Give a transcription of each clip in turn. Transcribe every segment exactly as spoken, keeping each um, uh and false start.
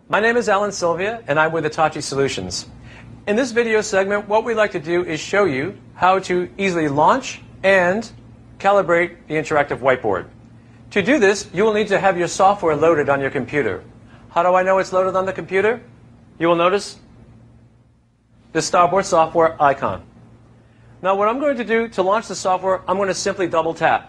My name is Alan Sylvia, and I'm with Hitachi Solutions. In this video segment, what we'd like to do is show you how to easily launch and calibrate the interactive whiteboard. To do this, you will need to have your software loaded on your computer. How do I know it's loaded on the computer? You will notice the Starboard software icon. Now what I'm going to do to launch the software, I'm going to simply double tap.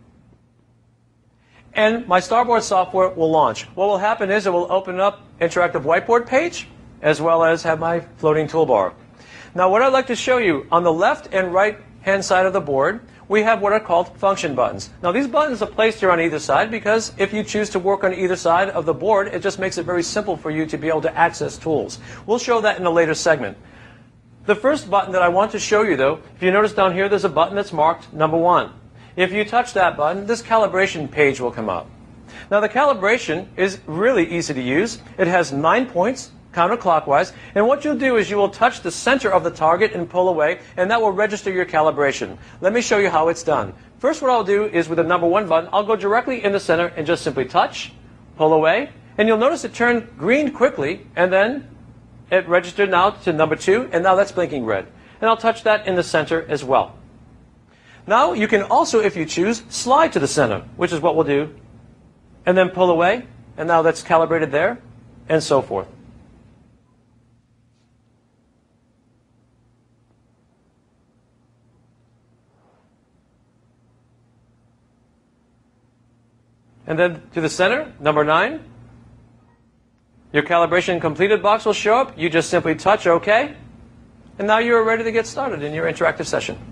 And my Starboard software will launch. What will happen is it will open up interactive whiteboard page as well as have my floating toolbar. Now what I'd like to show you, on the left and right hand side of the board, we have what are called function buttons. Now these buttons are placed here on either side because if you choose to work on either side of the board, it just makes it very simple for you to be able to access tools. We'll show that in a later segment. The first button that I want to show you, though, if you notice down here, there's a button that's marked number one. If you touch that button, this calibration page will come up. Now the calibration is really easy to use. It has nine points counterclockwise, and what you'll do is you will touch the center of the target and pull away, and that will register your calibration. Let me show you how it's done. First, what I'll do is with the number one button, I'll go directly in the center and just simply touch, pull away, and you'll notice it turned green quickly, and then it registered now to number two, and now that's blinking red. And I'll touch that in the center as well. Now you can also, if you choose, slide to the center, which is what we'll do, and then pull away, and now that's calibrated there, and so forth. And then to the center, number nine. Your calibration completed box will show up. You just simply touch OK. And now you are ready to get started in your interactive session.